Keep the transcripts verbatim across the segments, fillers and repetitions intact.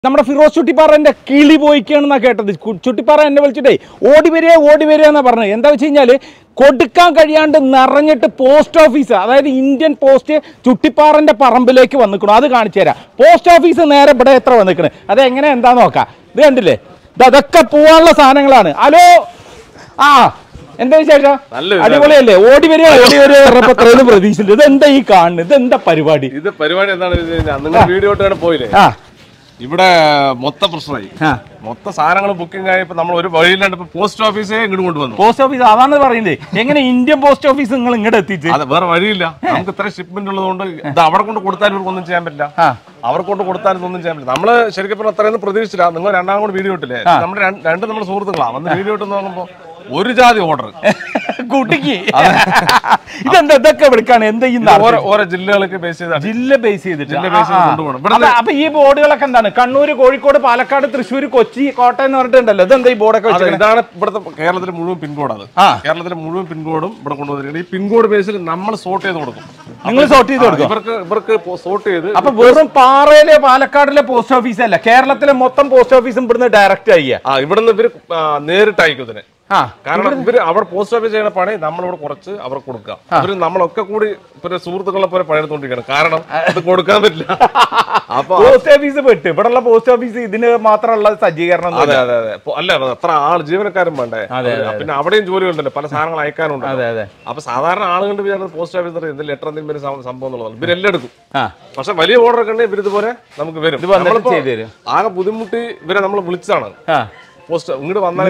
നമ്മുടെ ഫിറോസ് ചുട്ടിപ്പാറന്റെ കിളി പോയിക്കാണെന്നാ കേട്ടത്. ചുട്ടിപ്പാറ എന്നെ വിളിച്ചിട്ടേ ഓടി വരിക ഓടി വരിക എന്നാ പറഞ്ഞത്. എന്താ വെച്ച് കഴിഞ്ഞാൽ കൊടുക്കാൻ കഴിയാണ്ട് നിറഞ്ഞിട്ട് പോസ്റ്റ് ഓഫീസ്, അതായത് ഇന്ത്യൻ പോസ്റ്റ് ചുട്ടിപ്പാറന്റെ പറമ്പിലേക്ക് വന്നിക്കണം. അത് കാണിച്ചു തരാം. പോസ്റ്റ് ഓഫീസ് നേരെ ഇവിടെ എത്ര വന്നിക്കണ്, അത് എങ്ങനെ എന്താ നോക്കാം. ഇത് കണ്ടില്ലേ, ഇത് അതൊക്കെ പോവാനുള്ള സാധനങ്ങളാണ്. ഹലോ, ആ എന്താ വിശേഷം? അടിപൊളിയല്ലേ? ഓടി വരിക ഓടി വരിക പറഞ്ഞപ്പോ എത്രയും പ്രതീക്ഷിച്ചില്ല. ഇത് എന്താ ഈ കാണുന്നത്? ഇത് എന്താ പരിപാടി? ഇത് പരിപാടി എന്താണ്? വീഡിയോ പോയില്ലേ, ഇവിടെ മൊത്തം പ്രശ്നമായി. മൊത്തം സാധനങ്ങൾ ബുക്കിംഗ് ആയപ്പോ നമ്മൾ ഒരു വഴിയിലാണ്ട് പോസ്റ്റ് ഓഫീസേ ഇങ്ങോട്ട് കൊണ്ടുവന്നു. പോസ്റ്റ് ഓഫീസ് അതാണ് പറയുന്നത്. എങ്ങനെ ഇന്ത്യൻ പോസ്റ്റ് ഓഫീസ് നിങ്ങൾ ഇങ്ങോട്ട് എത്തിച്ചു? അത് വേറെ വഴിയില്ല, നമുക്ക് ഇത്ര ഷിപ്മെന്റ് ഉള്ളതുകൊണ്ട് ഇത് അവിടെ കൊണ്ട് കൊടുത്താലും ഇവർക്ക് ഒന്നും ചെയ്യാൻ പറ്റില്ല, അവർ കൊണ്ട് കൊടുത്താലും ഒന്നും ചെയ്യാൻ പറ്റില്ല. നമ്മള് ശരിക്കും പറഞ്ഞാൽ അത്രയൊന്നും പ്രതീക്ഷിച്ചില്ല. നിങ്ങൾ രണ്ടാം കൂടെ വീഡിയോ ഇട്ടില്ലേ, നമ്മുടെ രണ്ട് നമ്മുടെ സുഹൃത്തുക്കളാണ് വന്ന് വീഡിയോ ഇട്ടെന്ന് നോക്കുമ്പോ ഒരു ജാതി ഓർഡർ കുട്ടിക്ക്. ഇതെന്താ ഇതൊക്കെ എടുക്കാണ്? എന്താ ഓരോ ജില്ലകളൊക്കെ ബേസ് ചെയ്ത് ജില്ല ബേസ് ചെയ്തിട്ട് കൊണ്ടുപോകണം. അപ്പൊ ഈ ബോർഡുകളൊക്കെ എന്താണ്? കണ്ണൂര്, കോഴിക്കോട്, പാലക്കാട്, തൃശ്ശൂർ, കൊച്ചി, കോട്ടയം എന്ന് പറഞ്ഞിട്ടുണ്ടല്ലോ. ഇതെന്താ ഈ ബോർഡൊക്കെ? ഇതാണ് ഇവിടുത്തെ കേരളത്തിലെ മുഴുവൻ പിൻകോഡാണ്. കേരളത്തിലെ മുഴുവൻ പിൻകോഡും ഇവിടെ കൊണ്ടുവന്നിരിക്കുന്നത്. ഈ പിൻകോഡ് ബേസിൽ നമ്മൾ സോർട്ട് ചെയ്ത് കൊടുക്കും. നിങ്ങൾ സോർട്ട് ചെയ്ത് കൊടുക്കും ഇവർക്ക് ഇവർക്ക് സോർട്ട് ചെയ്ത്. അപ്പൊ വെറും പാറയിലെ പാലക്കാടിലെ പോസ്റ്റ് ഓഫീസ് അല്ല, കേരളത്തിലെ മൊത്തം പോസ്റ്റ് ഓഫീസും ഇവിടുന്ന് ഡയറക്റ്റ് അയക്കുക. ആ ഇവിടുന്ന് ഇവര് നേരിട്ട് അയക്കും ഇതിനെ. കാരണം ഇവര് അവിടെ പോസ്റ്റ് ഓഫീസ് ചെയ്യുന്ന പണി നമ്മളിവിടെ കുറച്ച് അവർക്ക് കൊടുക്കുക. അവര് നമ്മളൊക്കെ കൂടി ഇപ്പൊ സുഹൃത്തുക്കളെ പോലെ പണിയെടുത്തോണ്ടിരിക്കണം. കാരണം ഇത് കൊടുക്കാൻ പറ്റില്ല. അപ്പൊ പോസ്റ്റ് ഓഫീസ് പെട്ട് ഇവിടെയുള്ള പോസ്റ്റ് ഓഫീസ് ഇതിന് മാത്രമുള്ള സജ്ജീകരണം. അതെ അതെ അതെ അല്ല, അത്ര ആൾ ജീവനക്കാരും വേണ്ടേ. പിന്നെ അവിടെയും ജോലി ഉണ്ടല്ലോ, പല സാധനങ്ങൾ അയക്കാനുണ്ട്. അപ്പൊ സാധാരണ ആളുകളുടെ വിചാരം പോസ്റ്റ് ഓഫീസ് എന്തെങ്കിലും ലെറ്റർ എന്തെങ്കിലും സംഭവം എന്നുള്ളതാണ്. ഇവരെല്ലാം എടുക്കും. പക്ഷെ വലിയ ഓർഡർ ഒക്കെ ഉണ്ടെങ്കിൽ ഇവരിതുപോലെ നമുക്ക് വരും. ആകെ ബുദ്ധിമുട്ടി ഇവരെ നമ്മൾ വിളിച്ചാണ്. പോസ്റ്റ് ഇങ്ങോട്ട് വന്നാൽ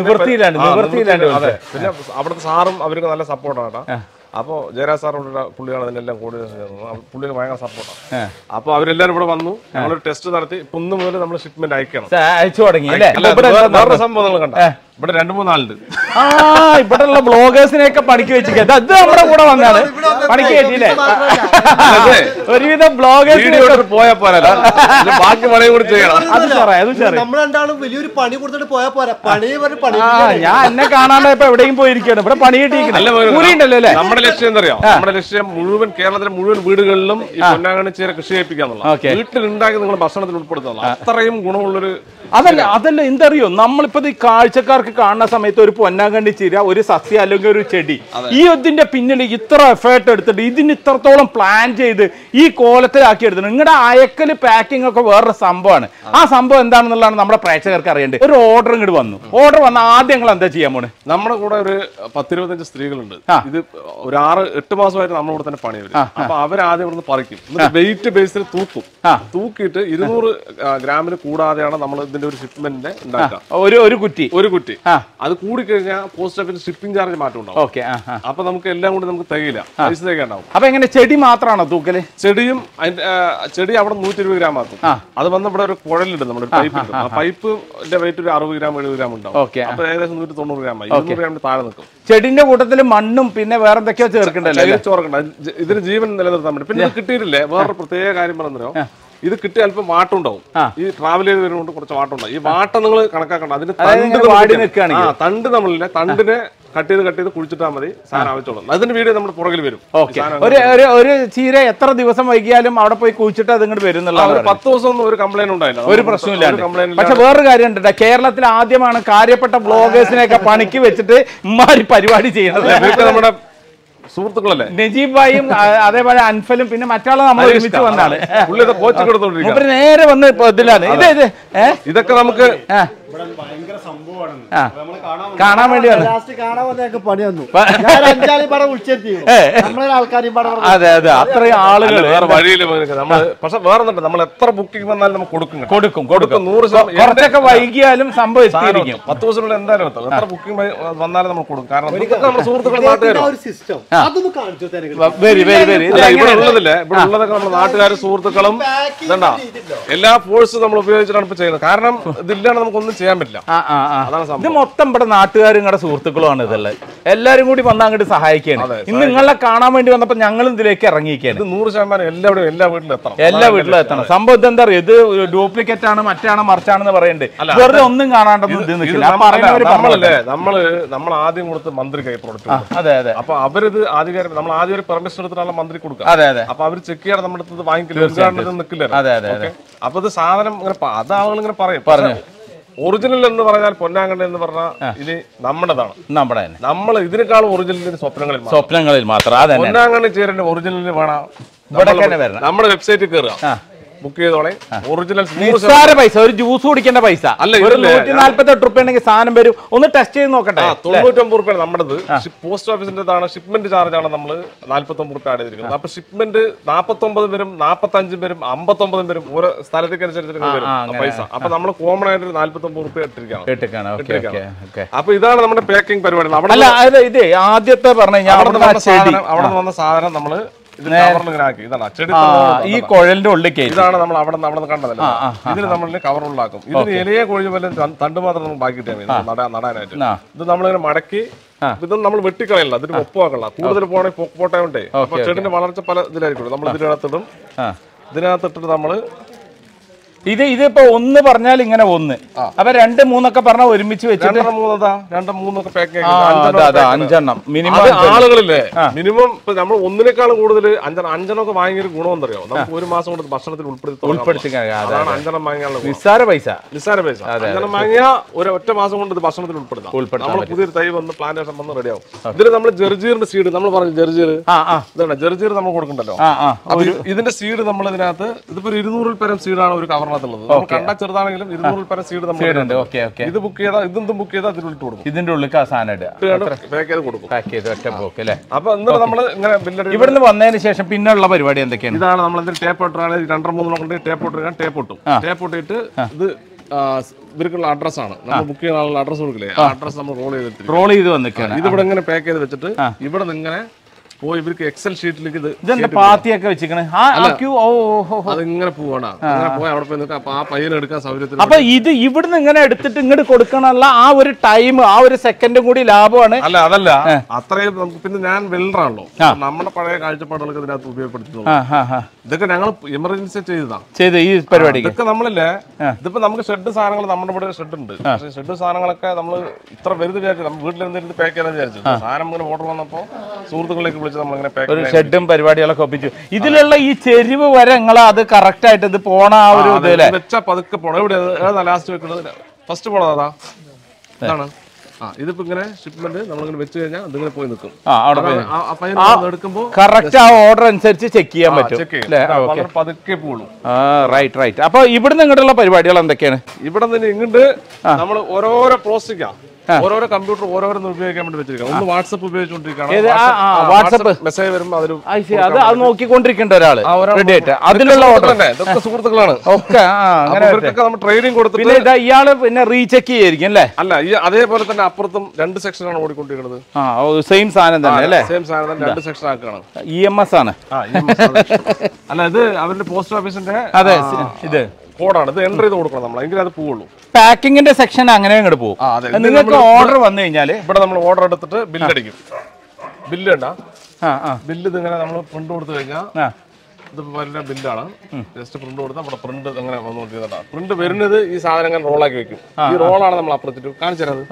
അതെ. പിന്നെ അവിടുത്തെ സാറും അവർക്ക് നല്ല സപ്പോർട്ടാണ്. അപ്പൊ ജയരാജ് സാറുള്ള പുള്ളിയാണ് അതിനെല്ലാം കോർഡിനേഷൻ ചെയ്യുന്നത്. പുള്ളിന് ഭയങ്കര സപ്പോർട്ടാണ്. അപ്പൊ അവരെല്ലാരും ഇവിടെ വന്നു, നമ്മളൊരു ടെസ്റ്റ് നടത്തി. ഇപ്പൊ ഒന്ന് മുതൽ നമ്മൾ ഷിപ്മെന്റ് അയക്കണം. അയച്ചു തുടങ്ങി. വേറെ സംഭവം നിങ്ങൾ കണ്ട, ഇവിടെ രണ്ടു മൂന്നാളുണ്ട്. ആ ഇവിടെയുള്ള ബ്ലോഗേഴ്സിനെയൊക്കെ പണിക്ക് വെച്ചിട്ട് അത് നമ്മുടെ കൂടെ വന്നാണ് പണിക്ക് കയറ്റിയില്ലേ? ഒരുവിധം ബ്ലോഗേഴ്സിന് പോയാൽ പോരാ, ബാക്കി പണിയും കൂടി ചെയ്യണം. അത് സാറേ, അത് സാറേ നമ്മളെന്താളും വലിയൊരു പണി കൊടുത്തിട്ട് പോയാൽ പോരാ. പണി പണി ഞാൻ എന്നെ കാണാണ്ട് ഇപ്പൊ എവിടെയും പോയിരിക്കണം. ഇവിടെ പണി കിട്ടിയിരിക്കണല്ലോ അല്ലേ? നമ്മുടെ ലക്ഷ്യം എന്തറിയോ? നമ്മുടെ ലക്ഷ്യം മുഴുവൻ കേരളത്തിലെ മുഴുവൻ വീടുകളിലും ഈ പൊന്നാങ്കണ്ണി ചീര കൃഷി ചെയ്യിപ്പിക്കാന്നുള്ള, വീട്ടിലുണ്ടാക്കി നിങ്ങൾ ഭക്ഷണത്തിൽ ഉൾപ്പെടുത്തുന്നത്. അത്രയും ഗുണമുള്ളൊരു അതല്ല അതല്ല എന്തറിയോ, നമ്മളിപ്പോ ഈ കാഴ്ചക്കാർക്ക് കാണുന്ന സമയത്ത് ഒരു പൊന്നാങ്കണ്ണി ചീര, ഒരു സസ്യം അല്ലെങ്കിൽ ഒരു ചെടി, ഈ ഇതിന്റെ പിന്നിൽ ഇത്ര എഫേർട്ട് എടുത്തിട്ട് ഇതിന് ഇത്രത്തോളം പ്ലാൻ ചെയ്ത് ഈ കോലത്തിലാക്കി എടുത്തിട്ട് നിങ്ങളുടെ അയക്കല് പാക്കിംഗ് ഒക്കെ വേറൊരു സംഭവമാണ്. ആ സംഭവം എന്താണെന്നുള്ളതാണ് നമ്മുടെ പ്രേക്ഷകർക്ക് അറിയേണ്ടത്. ഒരു ഓർഡർ ഇങ്ങോട്ട് വന്നു, ഓർഡർ വന്ന ആദ്യം നിങ്ങൾ എന്താ ചെയ്യാൻ പോണ്? നമ്മുടെ കൂടെ ഒരു പത്തിരുപത്തഞ്ച് സ്ത്രീകളുണ്ട്. ഇത് ഒരു ആറ് എട്ട് മാസമായിട്ട് നമ്മുടെ കൂടെ തന്നെ പണി വരും. അപ്പൊ അവരാദ്യം ഇവിടുന്ന് പറിക്കും, വെയിറ്റ് ബേസിൽ തൂക്കും. തൂക്കിയിട്ട് ഇരുന്നൂറ് ഗ്രാമിന് കൂടാതെയാണ് നമ്മൾ ഇതിന്റെ ഒരു ഷിപ്മെന്റ് ഉണ്ടാക്കുക. ഒരു ഒരു കുറ്റി ഒരു കുറ്റി അത് കൂടി കഴിഞ്ഞാൽ പോസ്റ്റ് ഓഫീസ് ഷിപ്പിംഗ് ചാർജ് മാറ്റം ഉണ്ടാവും. അപ്പൊ നമുക്ക് എല്ലാം കൂടി നമുക്ക് തികയില്ല, പൈസ തികയുണ്ടാവും. അപ്പൊ എങ്ങനെ ചെടി മാത്രമാണോ തൂക്കല്? ചെടിയും അതിന്റെ ചെടി അവിടെ നൂറ്റി ഇരുപത് ഗ്രാം ആക്കും. അത് വന്ന് ഇവിടെ ഒരു കുഴലുണ്ട്, നമ്മുടെ പൈപ്പ് ഉണ്ട്. ആ പൈപ്പിന്റെ വെയിറ്റ് ഒരു അറുപത് ഗ്രാം എഴുപത് ഗ്രാം ഉണ്ടാവും. അപ്പൊ ഏകദേശം നൂറ്റി തൊണ്ണൂറ് ഗ്രാം ആയി. ഇരുന്നൂറ് ഗ്രാമിന് താഴെ നിൽക്കും. ചെടിന്റെ കൂട്ടത്തിൽ മണ്ണും പിന്നെ വേറെ എന്തൊക്കെയോ ചേർക്കണ്ടല്ലോ? ചോർക്കണ്ട, ഇതിന് ജീവൻ നിലനിർത്താൻ പറ്റും. പിന്നെ ഇത് കിട്ടിയിട്ടില്ലേ, വേറൊരു പ്രത്യേക കാര്യം പറഞ്ഞോ, ഇത് കിട്ടി അല്പം വാട്ടം ഉണ്ടാവും. ഈ ട്രാവൽ ചെയ്ത് വരുന്നതുകൊണ്ട് കുറച്ച് വാട്ടം ഉണ്ടാവും. ഈ വാട്ടം നിങ്ങൾ കണക്കാക്കണ്ട. അതിന് തണ്ട് നമ്മളില്ല, തണ്ടിനെ കട്ട് ചെയ്ത് കട്ട് ചെയ്ത് കുഴിച്ചിട്ടാൽ മതി, സാധനം ആവശ്യമുള്ളൂ. അതിന്റെ വീഡിയോ നമ്മുടെ പുറകിൽ വരും. ഒരു ചീര എത്ര ദിവസം വൈകിയാലും അവിടെ പോയി കുഴിച്ചിട്ട് അത് ഇങ്ങോട്ട് വരും. പത്ത് ദിവസം ഒന്നും ഒരു കംപ്ലൈന്റ് ഉണ്ടായില്ല, ഒരു പ്രശ്നമില്ല. പക്ഷെ വേറൊരു കാര്യം ഉണ്ട്, കേരളത്തിൽ ആദ്യമാണ് കാര്യപ്പെട്ട ബ്ലോഗേഴ്സിനെയൊക്കെ പണിക്ക് വെച്ചിട്ട് ഇമാരി പരിപാടി ചെയ്യുന്നത്. നമ്മുടെ സുഹൃത്തുക്കളല്ലേ നജീബ് ഭായിയും അതേപോലെ അൻഫലും പിന്നെ മറ്റാളും നമ്മൾ ഒരുമിച്ച് വന്നാണ്. നേരെ വന്ന് ഇതിലാണ് ഇത് ഇത് ഇതൊക്കെ നമുക്ക് കാണാൻ വേണ്ടി പണി വന്നു. അതെ അതെ അത്രയും ആളുകൾ വേറെ വഴിയിൽ. പക്ഷെ വേറെ നമ്മൾ എത്ര ബുക്കിംഗ് വന്നാലും നമുക്ക് കൊടുക്കും കൊടുക്കും കൊടുക്കും നൂറ് കുറച്ചൊക്കെ വൈകിയാലും സംഭവം പത്ത് ദിവസത്തിനുള്ളിൽ എന്തായാലും എത്ര ബുക്കിംഗ് വന്നാലും നമ്മൾ കൊടുക്കും. കാരണം നമ്മുടെ സുഹൃത്തുക്കൾ വെരി വെരി വെരി ഇവിടെ ഉള്ളതില്ലേ, ഇവിടെ ഉള്ളതൊക്കെ നമ്മുടെ നാട്ടുകാരും സുഹൃത്തുക്കളും ഇതണ്ട എല്ലാ ഫോഴ്സും നമ്മൾ ഉപയോഗിച്ചിട്ടാണ് ഇപ്പൊ ചെയ്യുന്നത്. കാരണം ഇതില്ലാണ്ട് നമുക്കൊന്നും ചെയ്യാൻ പറ്റില്ല. ഇത് മൊത്തം ഇവിടെ നാട്ടുകാരും നിങ്ങളുടെ സുഹൃത്തുക്കളുമാണ് ഇതുള്ളത്. എല്ലാരും കൂടി വന്ന് അങ്ങോട്ട് സഹായിക്കുകയാണ്. ഇന്ന് നിങ്ങളെ കാണാൻ വേണ്ടി വന്നപ്പോ ഞങ്ങളും ഇതിലേക്ക് ഇറങ്ങിയിരിക്കുകയാണ്. നൂറ് ശതമാനം എല്ലാവരും എല്ലാ വീട്ടിലും എത്തണം, എല്ലാ വീട്ടിലും എത്തണം. സംഭവം ഇതെന്താ പറയുക, ഇത് ഡ്യൂപ്ലിക്കേറ്റ് ആണ് മറ്റാണ് മറിച്ചാണെന്ന് പറയുന്നുണ്ട്. വെറുതെ ഒന്നും കാണാണ്ടൊന്നും ഇത് നിൽക്കില്ല. നമ്മളല്ലേ നമ്മള് നമ്മൾ ആദ്യം കൊടുത്ത് മന്ത്രി കൈ പ്രൊഡക്റ്റ്. അതെ അതെ. അപ്പൊ അവരിത് ആധികാരിക നമ്മൾ ആദ്യം ഒരു പെർമിഷൻ എടുത്തിട്ടാണ് മന്ത്രി കൊടുക്കുക. അതെ അതെ. അപ്പൊ അവർ ചെക്ക് ചെയ്യാതെ നമ്മുടെ അടുത്ത് വാങ്ങിക്കില്ല, ഉദ്ഘാടനത്തിൽ നിൽക്കില്ല. അതെ അതെ അതെ. അപ്പൊ ഇത് സാധനം ഇങ്ങനെ അത് ആളുകൾ ഇങ്ങനെ പറയും. പറഞ്ഞു ഒറിജിനൽ എന്ന് പറഞ്ഞാൽ പൊന്നാങ്കണ്ണ എന്ന് പറഞ്ഞാൽ ഇത് നമ്മുടേതാണ്, നമ്മുടെ നമ്മൾ ഇതിനേക്കാളും ഒറിജിനൽ സ്വപ്നങ്ങളിൽ സ്വപ്നങ്ങളിൽ മാത്രം. പൊന്നാങ്കണ്ണ ചേരേണ്ട ഒറിജിനലിന് വേണം നമ്മുടെ വെബ്സൈറ്റിൽ കയറുക, ബുക്ക് ചെയ്തോളെ. ഒറിജിനൽ നിസ്സാര പൈസ, ഒരു ജ്യൂസ് കുടിക്കേണ്ട പൈസ അല്ല. ഒരു നൂറ്റി നാല്പത്തി എട്ട് റുപ്യ ഉണ്ടെങ്കിൽ സാധനം വരും. ഒന്ന് ടെസ്റ്റ് ചെയ്ത് നോക്കട്ടെ. തൊണ്ണൂറ്റൊമ്പത് റുപ്യ നമ്മുടേത്. പോസ്റ്റ് ഓഫീസിന്റെതാണ്, ഷിപ്മെന്റ് ചാർജ് ആണ് നമ്മൾ നാല്പത്തി ഒമ്പത് റുപ്യ ആഡ് ചെയ്തിരിക്കുന്നത്. അപ്പൊ ഷിപ്മെന്റ് നാപ്പത്തി ഒമ്പത് വരും, നാപ്പത്തി അഞ്ചും വരും, അമ്പത്തി ഒമ്പതും വരും. ഓരോ സ്ഥലത്തേക്ക് അനുസരിച്ച് വരും പൈസ. അപ്പൊ നമ്മൾ കോമൺ ആയിട്ട് നാല്പത്തി ഒമ്പത് റുപ്യ ഇട്ടിരിക്കുകയാണ്. അപ്പൊ ഇതാണ് നമ്മുടെ പാക്കിംഗ് പരിപാടി. അവിടെ ഇത് ആദ്യത്തെ പറഞ്ഞു അവിടെ വന്ന സാധനം നമ്മള് ഈ കുഴലിന്റെ ഉള്ളിൽ ഇതാണ് നമ്മൾ അവിടെ അവിടെ കണ്ടതല്ലോ. ഇതിന് നമ്മൾ കവറുള്ളാക്കും. ഇതിന് ഇലയെ കൊഴിഞ്ഞ പോലെ തണ്ട് മാത്രം നമുക്ക് ബാക്കിയിട്ടാ നടാനായിട്ട്. ഇത് നമ്മളിങ്ങനെ മടക്കി ഇതൊന്നും നമ്മൾ വെട്ടിക്കളയല്ല, അതിന് ഒപ്പമാക്കല്ല. കൂടുതൽ പോകണമെങ്കിൽ പൊക്ക് പോട്ടേ. അപ്പൊ ചെടിന്റെ വളർച്ച പല ഇതിലായിരിക്കും. നമ്മൾ ഇതിനകത്തിടും. ഇതിനകത്തിട്ടിട്ട് നമ്മള് ഇത് ഇതിപ്പോ ഒന്ന് പറഞ്ഞാൽ ഇങ്ങനെ ഒന്ന്, അപ്പൊ രണ്ട് മൂന്നൊക്കെ പറഞ്ഞാൽ ഒരുമിച്ച് വെച്ചിട്ട് രണ്ട് മൂന്നൊക്കെ പാക്ക് അഞ്ചെണ്ണം മിനിമം. ആളുകളില്ലേ മിനിമം ഇപ്പൊ നമ്മൾ ഒന്നിനേക്കാളും കൂടുതൽ അഞ്ചെണ്ണം അഞ്ചെണ്ണം ഒക്കെ വാങ്ങിയൊരു ഗുണമെന്നറിയോ, നമുക്ക് ഒരു മാസം കൊണ്ട് ഭക്ഷണത്തിൽ ഉൾപ്പെടുത്തി ഉൾപ്പെടുത്തി അഞ്ചെണ്ണം വാങ്ങിയാലുള്ള നിസ്സാര പൈസ. നിസ്സാര പൈസ അഞ്ചെണ്ണം വാങ്ങിയാൽ ഒരു ഒറ്റ മാസം കൊണ്ട് ഇത് ഭക്ഷണത്തിൽ ഉൾപ്പെടുത്താം. നമ്മൾ പുതിയൊരു തൈ വന്ന് പ്ലാന്റേഷൻ വന്ന് റെഡിയാവും. ഇതിൽ നമ്മൾ ജെർജീറിന്റെ സീഡ് നമ്മൾ പറഞ്ഞു ജെർജീർ ഇതാണ് ജെർജീർ നമ്മൾ കൊടുക്കണ്ടല്ലോ. ഇതിന്റെ സീഡ് നമ്മൾ ഇതിനകത്ത് ഇതിപ്പോ ഇരുന്നൂറിൽ പരം സീഡാണ് ഒരു കവർ കണ്ടാ ചെറുതാണെങ്കിലും ഇരുന്നൂറിൽ പരം സീഡ് നമ്മൾ ഇത് ബുക്ക് ചെയ്താൽ ഇതൊന്നും ബുക്ക് ചെയ്താൽ അതിനുള്ളിൽ കൊടുക്കും. ഇതിന്റെ ഉള്ളിൽ പാക്ക് ചെയ്ത് കൊടുക്കും. അപ്പൊ എന്നിട്ട് നമ്മള് ഇങ്ങനെ ഇവിടുന്ന് വന്നതിന് ശേഷം പിന്നെയുള്ള പരിപാടി എന്തൊക്കെയാണ്? ഇതാണ് നമ്മൾ എന്തെങ്കിലും ടേപ്പ് ഇട്ടാണ് രണ്ടര മൂന്നെണ്ണം കൊണ്ട് ടേപ്പ് ഇട്ട് ടേപ്പ് ഇട്ടും ടേപ്പ് ഇട്ടിട്ട് ഇത് ഇവർക്കുള്ള അഡ്രസ്സാണ്. നമ്മൾ ബുക്ക് ചെയ്യുന്ന അഡ്രസ് കൊടുക്കില്ലേ, ആ അഡ്രസ് നമ്മൾ റോൾ ചെയ്ത് റോൾ ചെയ്ത് വന്നിട്ടാണ്. ഇത് ഇവിടെ ഇങ്ങനെ പാക്ക് ചെയ്ത് വെച്ചിട്ട് ഇവിടെ നിന്ന് ഇങ്ങനെ പോയി ഇവർക്ക് എക്സൽ ഷീറ്റിലേക്ക് ഇത് പാത്തിയൊക്കെ വെച്ചിരിക്കണേ അതിങ്ങനെ പോവാണ്. അങ്ങനെ പോയി അവിടെ പോയി നിൽക്കാം. അപ്പൊ ആ പയ്യനെ എടുക്കാൻ സൗകര്യത്തിൽ. അപ്പൊ ഇത് ഇവിടുന്ന് ഇങ്ങനെ എടുത്തിട്ട് ഇങ്ങോട്ട് കൊടുക്കണല്ല ആ ഒരു ടൈം, ആ ഒരു സെക്കൻഡും കൂടി ലാഭമാണ്. അല്ല അതല്ല അത്രയും നമുക്ക്. പിന്നെ ഞാൻ വെൽഡറാണല്ലോ, നമ്മുടെ പഴയ കാഴ്ചപ്പാടുകളൊക്കെ ഇതിനകത്ത് ഉപയോഗപ്പെടുത്തുന്നു. ഇതൊക്കെ ഞങ്ങൾ എമർജൻസി ചെയ്തതാ ചെയ്ത് ഈ പരിപാടി. ഇതൊക്കെ നമ്മളില്ലേ ഇതിപ്പോ നമുക്ക് ഷെഡ് സാധനങ്ങൾ നമ്മുടെ ഇവിടെ ഷെഡ് ഉണ്ട്. പക്ഷേ ഷെഡ് സാധനങ്ങളൊക്കെ നമ്മൾ ഇത്ര വലുത് വിചാരിച്ചു നമ്മൾ വീട്ടിൽ എന്തെങ്കിലും പാക്ക് ചെയ്യാൻ വിചാരിച്ചു. സാധനം ഇങ്ങനെ ഓർഡർ വന്നപ്പോ സുഹൃത്തുക്കളിലേക്ക് ഒരു ഷെഡും പരിപാടികളൊക്കെ ഒപ്പിച്ചു. ഇതിലുള്ള ഈ ചെരിവ് വരെ നിങ്ങളെ അത് കറക്റ്റ് ആയിട്ട് ഇത് പോണ ആ ഒരു ഇതിലെ വെച്ചാ പതുക്കെ പോണം. എവിടെ ലാസ്റ്റ് വെക്കുന്നത് ഫസ്റ്റ് പോണതാ ഇതാണ്. ആ ഇതിപ്പോ ഇങ്ങനെ ഷിപ്മെന്റ് നമ്മളിങ്ങനെ വെച്ച് കഴിഞ്ഞാൽ ഇതിങ്ങനെ പോയി നിൽക്കും. എടുക്കുമ്പോൾ കറക്റ്റ് ആ ഓർഡർ അനുസരിച്ച് ചെക്ക് ചെയ്യാൻ പറ്റും. പതുക്കെ പോകുള്ളൂ. Right right. അപ്പൊ ഇവിടുന്ന് ഇങ്ങോട്ടുള്ള പരിപാടികൾ എന്തൊക്കെയാണ്? ഇവിടെ നിന്ന് ഇങ്ങോട്ട് നമ്മൾ ഓരോരോ പ്രോസസ്സിംഗ് ഓരോരോ കമ്പ്യൂട്ടർ ഓരോരോന്ന് ഉപയോഗിക്കാൻ വേണ്ടി വെച്ചിരിക്കണം. ഒന്ന് വാട്സ്ആപ്പ് ഉപയോഗിച്ചുകൊണ്ടിരിക്കുകയാണ്. മെസ്സേജ് വരുമ്പോൾ അത് അത് നോക്കിക്കൊണ്ടിരിക്കേണ്ട ഒരാള് അതിലുള്ള ഓർഡർ ഇതൊക്കെ സുഹൃത്തുക്കളാണ്. ഒക്കെ നമ്മൾ ട്രെയിനിങ് കൊടുത്തിട്ട് പിന്നെ ഇയാള് പിന്നെ റീചെക്ക് ചെയ്യായിരിക്കും അല്ലേ? അല്ല ഈ അതേപോലെ തന്നെ അപ്പുറത്തും രണ്ട് സെക്ഷനാണ് ഓടിക്കൊണ്ടിരിക്കുന്നത്. സെയിം സാധനം തന്നെ അല്ലേ? സെയിം സാധനം തന്നെ രണ്ട് സെക്ഷൻ ആക്കുകയാണ്. ഇ എം എസ് ആണ്. അല്ല ഇത് അവരുടെ പോസ്റ്റ് ഓഫീസിന്റെ അതെ ഇത് കോഡാണ്. ഇത് എൻ്റർ ചെയ്ത് കൊടുക്കണം നമ്മൾ, എങ്കിലും അത് പോവുള്ളൂ. പാക്കിങ്ങിന്റെ സെക്ഷൻ അങ്ങനെ അങ്ങോട്ട് പോകും. നിങ്ങൾക്ക് ഓർഡർ വന്നു കഴിഞ്ഞാല് ഇവിടെ നമ്മൾ ഓർഡർ എടുത്തിട്ട് ബില്ലടിക്കും. ബില്ല് ഉണ്ടാ ബില്ല് ഇതിങ്ങനെ നമ്മൾ പ്രിന്റ് കൊടുത്തു കഴിഞ്ഞാൽ ഇതിപ്പോ വരുന്ന ബില്ലാണ്. ജസ്റ്റ് പ്രിന്റ് കൊടുത്താൽ നമ്മുടെ പ്രിന്റ് അങ്ങനെ വന്നുകൊണ്ടിരുന്നതാണ്. പ്രിന്റ് വരുന്നത് ഈ സാധനങ്ങൾ റോളാക്കി വെക്കും. ഈ റോളാണ് നമ്മൾ അപ്പുറത്തിട്ട് കാണിച്ചു തരുന്നത്.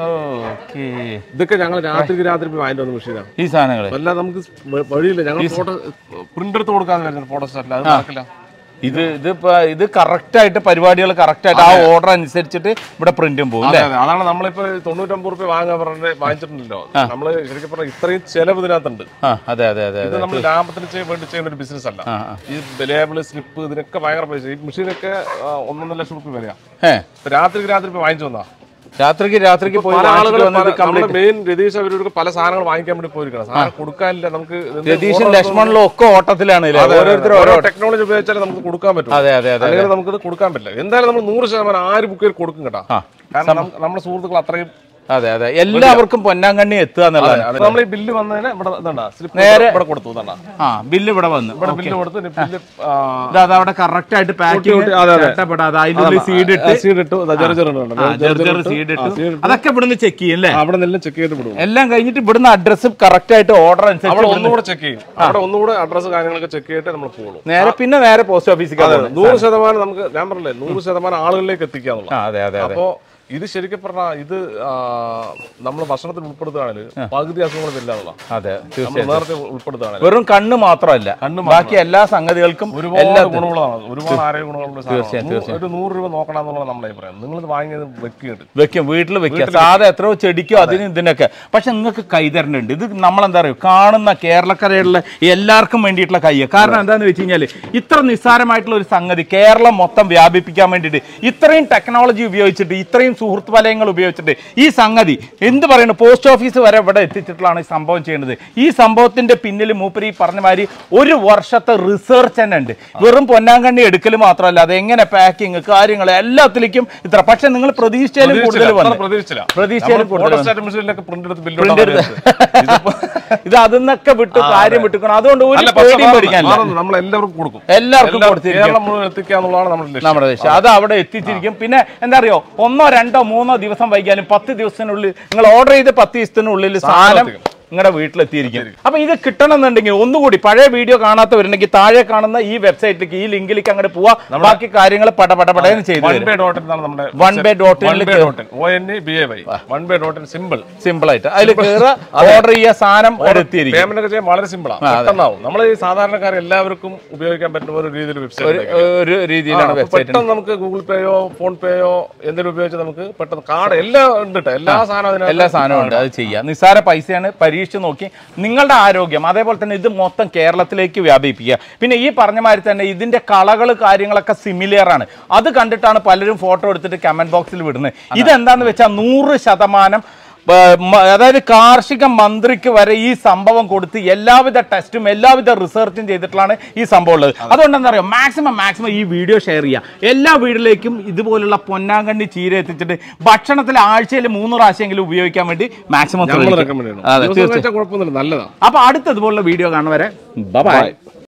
ഇതൊക്കെ ഞങ്ങൾ രാത്രിക്ക് രാത്രി വാങ്ങിട്ട് വന്ന മെഷീനാണ് ഈ സാധനങ്ങൾ. അല്ല നമുക്ക് വഴിയില്ല. ഞങ്ങൾ ഫോട്ടോ പ്രിന്റ് എടുത്ത് കൊടുക്കാന്ന് വരുന്നത് ഫോട്ടോ സ്റ്റാറ്റിൽ അത് നടക്കില്ല. ഇത് ഇത് ഇത് കറക്റ്റ് ആയിട്ട് പരിപാടികൾ കറക്റ്റ് ആയിട്ട് ആ ഓർഡർ അനുസരിച്ചിട്ട് ഇവിടെ പ്രിന്റും പോകും. അതാണ് നമ്മളിപ്പോ തൊണ്ണൂറ്റമ്പത് റുപ്യ വാങ്ങാൻ പറഞ്ഞ വാങ്ങിച്ചിട്ടുണ്ടല്ലോ. നമ്മള് ശരിക്കും പറഞ്ഞാൽ ഇത്രയും ചെലവ് ഇതിനകത്തുണ്ട്. അതെ അതെ അതെ. ഇത് നമ്മൾ ലാഭത്തിന് വേണ്ടി ചെയ്യുന്ന ഒരു ബിസിനസ് അല്ല. ഈ ലേബിള് സ്ലിപ്പ് ഇതിനൊക്കെ ഭയങ്കര പൈസ. ഈ മെഷീനൊക്കെ ഒന്നൊന്നര ലക്ഷം റുപ്യ വരിക. രാത്രിക്ക് രാത്രി ഇപ്പൊ വാങ്ങിച്ചു വന്നാ രാത്രിക്ക് രാത്രിക്ക് പോയി മെയിൻ രതീഷ് അവർക്ക് പല സാധനങ്ങൾ വാങ്ങിക്കാൻ വേണ്ടി പോയിരിക്കണം. സാധനം കൊടുക്കാനില്ല. നമുക്ക് രതീഷും ലക്ഷ്മണനും ഒക്കെ ഓട്ടത്തിലാണ്. ഓരോ ടെക്നോളജി ഉപയോഗിച്ചാലേ നമുക്ക് കൊടുക്കാൻ പറ്റും. അല്ലെങ്കിൽ നമുക്കിത് കൊടുക്കാൻ പറ്റില്ല. എന്തായാലും നമ്മൾ നൂറ് ശതമാനം ആര് ബുക്കിൽ കൊടുക്കും കേട്ടോ. കാരണം നമ്മുടെ സുഹൃത്തുക്കൾ അത്രയും അതെ അതെ എല്ലാവർക്കും പൊന്നാങ്കണ്ണി എത്തുക എന്നുള്ളതാണ്. നമ്മൾ ഈ ബില്ല് വന്നതിന് ഇവിടെ നേരെ ഇവിടെ കൊടുത്തു തന്നെ ആ ബില്ല് ഇവിടെ വന്നു ഇവിടെ ബില്ല് കൊടുത്ത് ബില്ല് അതവിടെ കറക്റ്റ് ആയിട്ട് പാക്കിംഗ് അതിനുള്ളിൽ സീഡ് ഇട്ട് സീഡ് ഇട്ടു സീഡ് ഇട്ടു അതൊക്കെ ഇവിടുന്ന് ചെക്ക് ചെയ്യും അല്ലേ? അവിടെ നിന്ന് ചെക്ക് ചെയ്ത് വിടും. എല്ലാം കഴിഞ്ഞിട്ട് ഇവിടുന്ന് അഡ്രസ് കറക്റ്റ് ആയിട്ട് ഓർഡർ അനുസരിച്ച് ഒന്നുകൂടെ ചെക്ക് ചെയ്യും. അവിടെ ഒന്നുകൂടെ അഡ്രസ് കാര്യങ്ങളൊക്കെ ചെക്ക് ചെയ്തിട്ട് നമ്മൾ പോകും. നേരെ പിന്നെ നേരെ പോസ്റ്റ് ഓഫീസിൽ നൂറ് ശതമാനം നമുക്ക് ഞാൻ പറഞ്ഞില്ലേ നൂറ് ശതമാനം ആളുകളിലേക്ക് എത്തിക്കാന്നുള്ള. അതെ അതെ അപ്പോ ഇത് ശരിക്കും പറഞ്ഞാൽ ഇത് നമ്മൾ ഭക്ഷണത്തിൽ ഉൾപ്പെടുത്തുകയാണെങ്കിൽ പകുതി അസുഖങ്ങൾ ഇല്ലാന്നുള്ള. അതെ നേരത്തെ ഉൾപ്പെടുത്തുകയാണ്. വെറും കണ്ണ് മാത്രമല്ല ബാക്കി എല്ലാ സംഗതികൾക്കും ഒരുപാട് ഗുണങ്ങളാണ്, ഒരുപാട് ആരോഗ്യ ഗുണങ്ങളുള്ള സാധനം. ഒരു നൂറ് രൂപ നോക്കണം എന്നുള്ളത് നമ്മളെ പറയാം. നിങ്ങൾ വാങ്ങിയത് വെക്കുന്നുണ്ട് വെക്കും, വീട്ടിൽ വെക്കുക. സാധാ എത്രയോ ചെടിക്കോ അതിന് ഇതിനൊക്കെ. പക്ഷെ നിങ്ങൾക്ക് കൈ തരേണ്ടതുണ്ട്. ഇത് നമ്മളെന്താ പറയുക, കാണുന്ന കേരളക്കരയുള്ള എല്ലാവർക്കും വേണ്ടിയിട്ടുള്ള കൈയ്യ. കാരണം എന്താണെന്ന് വെച്ച് കഴിഞ്ഞാൽ ഇത്ര നിസ്സാരമായിട്ടുള്ള ഒരു സംഗതി കേരളം മൊത്തം വ്യാപിപ്പിക്കാൻ വേണ്ടിയിട്ട് ഇത്രയും ടെക്നോളജി ഉപയോഗിച്ചിട്ട് ഇത്രയും സുഹൃത്ത് വലയങ്ങൾ ഉപയോഗിച്ചിട്ട് ഈ സംഗതി എന്ത് പറയുന്നു പോസ്റ്റ് ഓഫീസ് വരെ ഇവിടെ എത്തിച്ചിട്ടുള്ളതാണ് ഈ സംഭവം ചെയ്യുന്നത്. ഈ സംഭവത്തിന്റെ പിന്നിൽ മൂപ്പര് ഈ പറഞ്ഞ മാതിരി ഒരു വർഷത്തെ റിസർച്ച് തന്നെ ഉണ്ട്. വെറും പൊന്നാങ്കണ്ണി എടുക്കൽ മാത്രമല്ല, അത് എങ്ങനെ പാക്കിങ് കാര്യങ്ങൾ എല്ലാത്തിലേക്കും ഇത്ര. പക്ഷെ നിങ്ങൾ പ്രതീക്ഷിച്ചാലും കൂടുതൽ പ്രതീക്ഷിച്ചാലും ഇത് അതിന്നൊക്കെ വിട്ട് കാര്യം വിട്ടുക്കണം. അതുകൊണ്ട് ഒരു പേടിയും പേടിക്കാനില്ല, നമ്മൾ എല്ലാവർക്കും കൊടുക്കും, എല്ലാവർക്കും കൊടുത്തിരിക്കും നമ്മുടെ ദേശം. അത് അവിടെ എത്തിച്ചിരിക്കും. പിന്നെ എന്താ അറിയോ, ഒന്നോ രണ്ടോ മൂന്നോ ദിവസം വൈകിയാലും പത്ത് ദിവസത്തിനുള്ളിൽ നിങ്ങൾ ഓർഡർ ചെയ്ത് പത്ത് ദിവസത്തിനുള്ളിൽ സാധനം നിങ്ങളുടെ വീട്ടിലെത്തിയിരിക്കും. അപ്പൊ ഇത് കിട്ടണമെന്നുണ്ടെങ്കിൽ ഒന്നുകൂടി പഴയ വീഡിയോ കാണാത്തവരുണ്ടെങ്കിൽ താഴെ കാണുന്ന ഈ വെബ്സൈറ്റിലേക്ക് ഈ ലിങ്കിലേക്ക് അങ്ങോട്ട് പോവാ. ബാക്കി കാര്യങ്ങൾ പടപടപടന്ന് ചെയ്ത് സിമ്പിൾ ആയിട്ട് അതിൽ കയറുക, ഓർഡർ ചെയ്യുക, സാധനം എത്തിയിരിക്കും. വളരെ സിമ്പിളാണ്. നമ്മൾ ഈ സാധാരണക്കാർ എല്ലാവർക്കും ഉപയോഗിക്കാൻ പറ്റുന്ന ഒരു രീതിയിൽ ഒരു രീതിയിലാണ് വെബ്സൈറ്റ്. നമുക്ക് ഗൂഗിൾ പേയോ ഫോൺ പേയോ എന്തെങ്കിലും ഉപയോഗിച്ച് നമുക്ക് പെട്ടെന്ന് കാർഡ് എല്ലാം ഉണ്ട്, എല്ലാ സാധനവും എല്ലാ സാധനവും ഉണ്ട്. അത് ചെയ്യാം. നിസ്സാര പൈസയാണ്. പരീക്ഷിച്ച് നോക്കി നിങ്ങളുടെ ആരോഗ്യം അതേപോലെ തന്നെ ഇത് മൊത്തം കേരളത്തിലേക്ക് വ്യാപിപ്പിക്കുക. പിന്നെ ഈ പറഞ്ഞ മാതിരി തന്നെ ഇതിന്റെ കളകൾ കാര്യങ്ങളൊക്കെ സിമിലർ ആണ്. അത് കണ്ടിട്ടാണ് പലരും ഫോട്ടോ എടുത്തിട്ട് കമന്റ് ബോക്സിൽ വിടുന്നത്. ഇതെന്താന്ന് വെച്ചാൽ നൂറ് ശതമാനം അതായത് കാർഷിക മന്ത്രിക്ക് വരെ ഈ സംഭവം കൊടുത്ത് എല്ലാവിധ ടെസ്റ്റും എല്ലാവിധ റിസർച്ചും ചെയ്തിട്ടുള്ളതാണ് ഈ സംഭവം ഉള്ളത്. അതുകൊണ്ട് എന്താ പറയുക, മാക്സിമം മാക്സിമം ഈ വീഡിയോ ഷെയർ ചെയ്യുക. എല്ലാ വീട്ടിലേക്കും ഇതുപോലുള്ള പൊന്നാങ്കണ്ണി ചീര എത്തിച്ചിട്ട് ഭക്ഷണത്തിൽ ആഴ്ചയിൽ മൂന്ന് പ്രാവശ്യമെങ്കിലും ഉപയോഗിക്കാൻ വേണ്ടി മാക്സിമം. നല്ലതാണ്. അപ്പൊ അടുത്തതുപോലുള്ള വീഡിയോ കാണുന്നവരെ ബൈ.